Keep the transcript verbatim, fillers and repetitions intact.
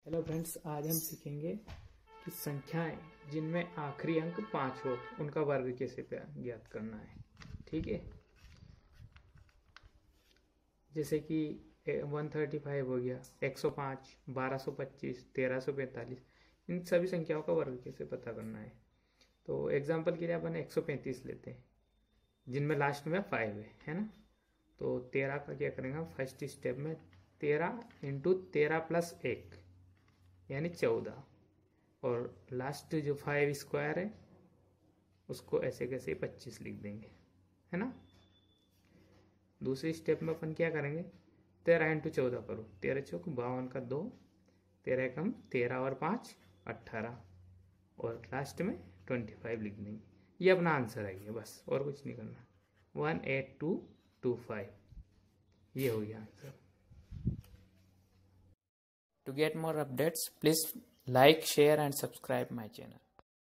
Hello friends, आज हम सीखेंगे कि संख्याएं जिनमें आखिरी अंक पाँच हो उनका वर्ग कैसे ज्ञात करना है। ठीक है, जैसे कि एक सौ पैंतीस हो गया, एक सौ पाँच, बारह सौ पच्चीस, तेरह सौ पैंतालीस, इन सभी संख्याओं का वर्ग कैसे पता करना है। तो एग्जांपल के लिए अपन एक सौ पैंतीस लेते हैं जिनमें लास्ट में फाइव है है ना। तो तेरह का क्या करेंगे, फर्स्ट स्टेप में तेरह इंटू तेरह प्लस एक यानी चौदह, और लास्ट जो फाइव स्क्वायर है उसको ऐसे कैसे पच्चीस लिख देंगे, है ना। दूसरी स्टेप में अपन क्या करेंगे, तेरह इंटू चौदह करो, तेरह चौक बावन का दो, तेरह कम तेरह और पाँच अट्ठारह, और लास्ट में ट्वेंटी फाइव लिख देंगे। ये अपना आंसर है, ये बस और कुछ नहीं करना। One eight two two five, ये हो गया answer. To get more updates, please like, share and subscribe my channel.